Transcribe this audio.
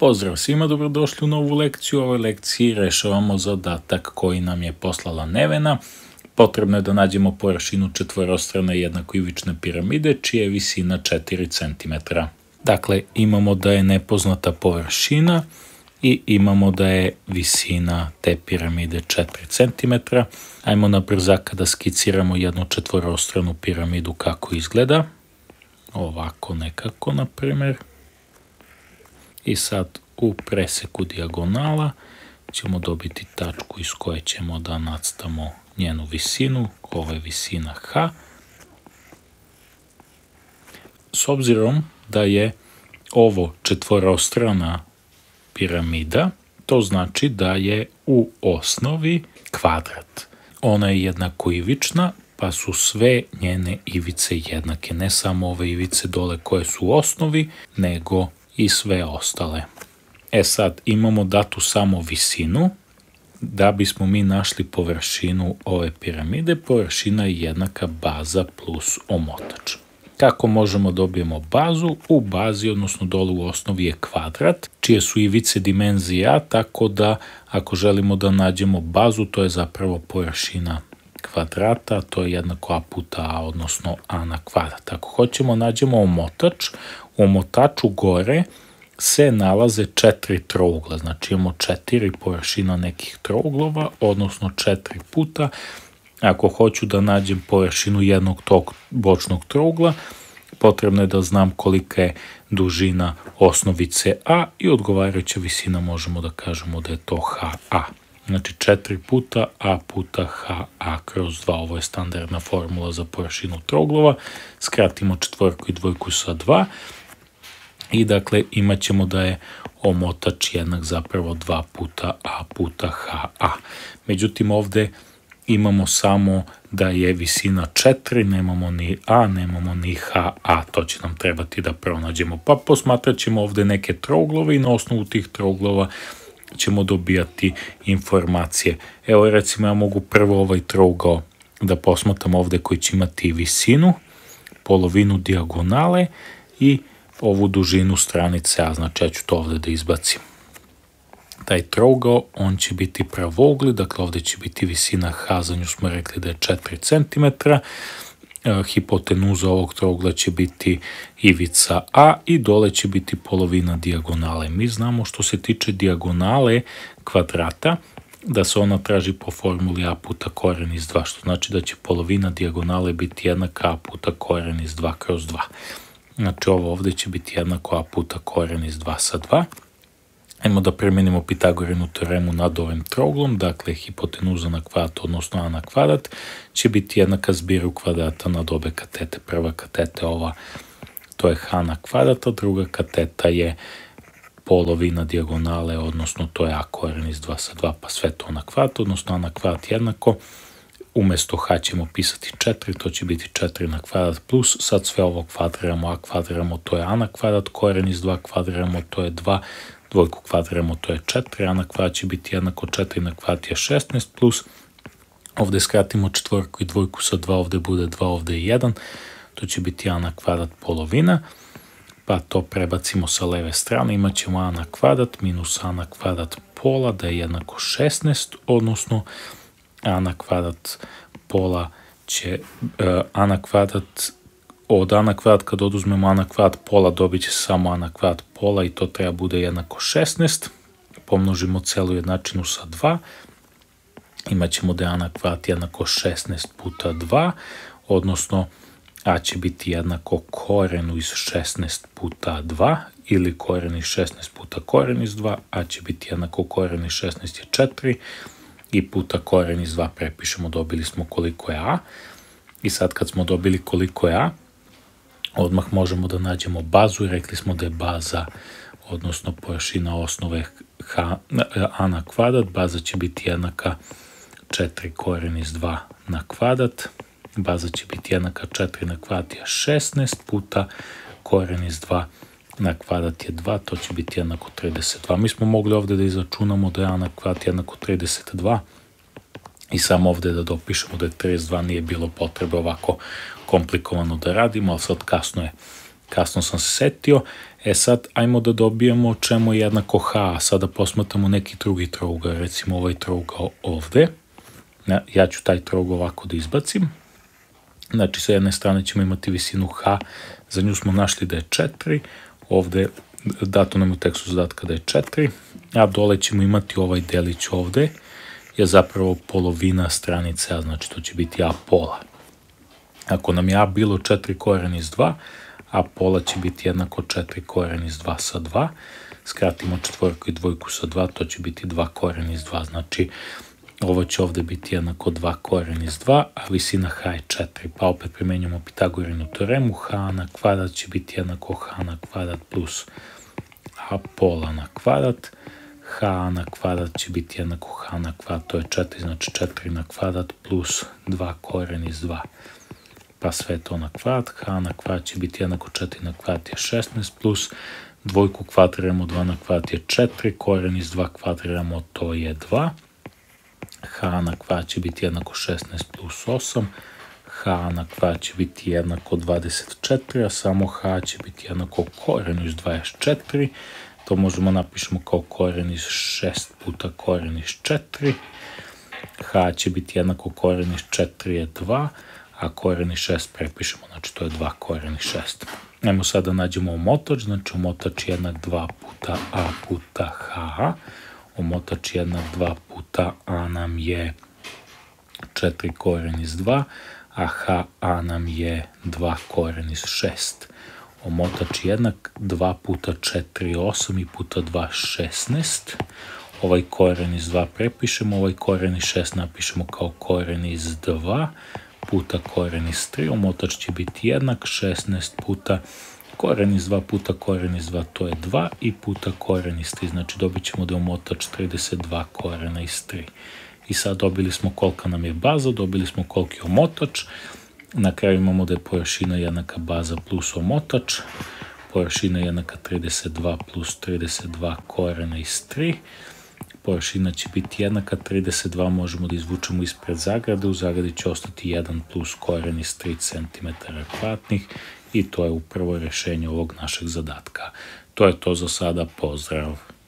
Pozdrav svima, dobrodošli u novu lekciju. U ovoj lekciji rešavamo zadatak koji nam je poslala Nevena. Potrebno je da nađemo površinu četvorostrane jednakoivične piramide čija je visina 4 cm. Dakle, imamo da je nepoznata površina i imamo da je visina te piramide 4 cm. Ajmo na brzaka da skiciramo jednu četvorostranu piramidu kako izgleda. Ovako nekako, na primjer. I sad u preseku dijagonala ćemo dobiti tačku iz koje ćemo da nacrtamo njenu visinu. Ovo je visina H. S obzirom da je ovo četvorostrana piramida, to znači da je u osnovi kvadrat. Ona je jednakoivična, pa su sve njene ivice jednake. Ne samo ove ivice dole koje su u osnovi, nego i sve ostale. Sad imamo datu samo visinu. Da bismo mi našli površinu ove piramide, površina je jednaka baza plus omotač. Kako možemo dobijemo bazu? U bazi, odnosno dole u osnovi je kvadrat, čije su ivice dimenzije a, tako da ako želimo da nađemo bazu, to je zapravo površina kvadrata, to je jednako a puta a, odnosno a na kvadrat. Ako hoćemo nađemo omotač, u omotaču gore se nalaze 4 trougla, znači imamo 4 površina nekih trouglova, odnosno 4 puta. Ako hoću da nađem površinu jednog tog bočnog trougla, potrebno je da znam kolika je dužina osnovice a i odgovarajuća visina možemo da kažemo da je to HA. Znači 4 puta a puta HA kroz 2, ovo je standardna formula za površinu trouglova, skratimo četvorku i dvojku sa 2 i dakle imat ćemo da je omotač jednak zapravo 2 puta a puta HA. Međutim ovde imamo samo da je visina 4, nemamo ni a, nemamo ni HA, to će nam trebati da pronađemo. Pa posmatrat ćemo ovde neke trouglove i na osnovu tih trouglova ćemo dobijati informacije. Evo recimo ja mogu prvo ovaj trougao da posmatram ovde koji će imati visinu, polovinu dijagonale i ovu dužinu stranice a, znači ja ću to ovde da izbacim. Taj trougao, on će biti pravougli, dakle ovde će biti visina H, za nju smo rekli da je 4 cm, hipotenuza ovog trougla će biti ivica A i dole će biti polovina dijagonale. Mi znamo što se tiče dijagonale kvadrata, da se ona traži po formuli a puta koren iz 2, što znači da će polovina dijagonale biti jednaka a puta koren iz 2 kroz 2. Znači ovo ovde će biti jednako a puta koren iz 2 sa 2. Ajmo da primenimo Pitagorinu teoremu nad ovim trouglom, dakle hipotenuza na kvadrat, odnosno a na kvadrat, će biti jednaka zbiru kvadrata nad obe katete. Prva kateta ova, to je h na kvadrat, a druga kateta je polovina dijagonale, odnosno to je a koren iz 2 sa 2, pa sve to na kvadrat, odnosno a na kvadrat jednako. Umesto h ćemo pisati 4, to će biti 4 na kvadrat plus, sad sve ovo kvadriramo, a kvadriramo, to je a na kvadrat, koren iz 2 kvadriramo, to je 2, dvojku kvadriramo, to je 4, a na kvadrat će biti jednako 4 na kvadrat je 16 plus, ovde skratimo četvorku i dvojku sa 2, ovde bude 2, ovde je 1, to će biti a na kvadrat polovina, pa to prebacimo sa leve strane, imat ćemo a na kvadrat minus a na kvadrat pola, da je jednako 16, odnosno a na kvadrat pola će, a na kvadrat, od a na kvadrat kad oduzmemo a na kvadrat pola dobit će samo a na kvadrat pola i to treba bude jednako 16. Pomnožimo celu jednačinu sa 2. Imaćemo da je a na kvadrat jednako 16 puta 2, odnosno a će biti jednako korenu iz 16 puta 2 ili koren iz 16 puta koren iz 2, a će biti jednako koren iz 16 je 4 i puta koren iz 2 prepišemo, dobili smo koliko je a. I sad kad smo dobili koliko je a, odmah možemo da nađemo bazu i rekli smo da je baza, odnosno površina osnove a na kvadrat, baza će biti jednaka 4 koren iz 2 na kvadrat, baza će biti jednaka 4 na kvadrat je 16 puta koren iz 2 na kvadrat je 2, to će biti jednako 32. Mi smo mogli ovde da izračunamo da je a na kvadrat jednako 32 i samo ovde da dopišemo da je 32, nije bilo potrebe ovako komplikovano da radimo, ali sad kasno je kasno sam se setio. Sad, ajmo da dobijemo čemu je jednako h. Sada posmatramo neki drugi trougao, recimo ovaj trougao ovde. Ja ću taj trougao ovako da izbacim. Znači, sa jedne strane ćemo imati visinu h, za nju smo našli da je 4, ovde dato nam u tekstu zadatka da je 4, a dole ćemo imati ovaj delić ovde, je zapravo polovina stranice a, znači to će biti a pola. Ako nam je a bilo 4 koren iz 2, a pola će biti jednako 4 koren iz 2 sa 2, skratimo četvorku i dvojku sa 2, to će biti 2 koren iz 2, znači ovo će ovde biti jednako 2 koren iz 2, a visina h je 4, pa opet primenjamo Pitagorinu teoremu, h na kvadrat će biti jednako h na kvadrat plus a pola na kvadrat, h na kvadrat će biti jednako h na kvadrat, to je 4, znači 4 na kvadrat plus 2 koren iz 2, pa sve to na kvadrat, h na kvadrat će biti jednako 4 na kvadrat je 16 plus dvojku kvadriramo, 2 na kvadrat je 4, koren iz 2 kvadriramo, to je 2, h na kvadrat će biti jednako 16 plus 8, h na kvadrat će biti jednako 24, a samo h će biti jednako koren iz 24, to možemo napišemo kao koren iz 6 puta koren iz 4, h će biti jednako koren iz 4 je 2, a koren iz 6 prepišemo, znači to je 2 koren iz 6. Ajmo sada da nađemo omotač, znači omotač jednak 2 puta a puta h, omotač jednak 2 puta a nam je 4 koren iz 2, a h a nam je 2 koren iz 6. Omotač jednak 2 puta 4 8 i puta 2 16. Ovaj koren iz 2 prepišemo, ovaj koren iz 6 napišemo kao koren iz 2 puta koren iz 3. Omotač će biti jednak 16 puta koren iz 2 puta koren iz 2, to je 2 i puta koren iz 3, znači dobit ćemo da je omotač 32 korena iz 3. I sad dobili smo kolika nam je baza, dobili smo koliki je omotač, na kraju imamo da je površina jednaka baza plus omotač, površina jednaka 32 plus 32 korena iz 3, površina će biti jednaka 32, možemo da izvučemo ispred zagrade, u zagradi će ostati 1 plus koren iz 3 cm kvadratnih i to je upravo rešenje ovog našeg zadatka. To je to za sada, pozdrav!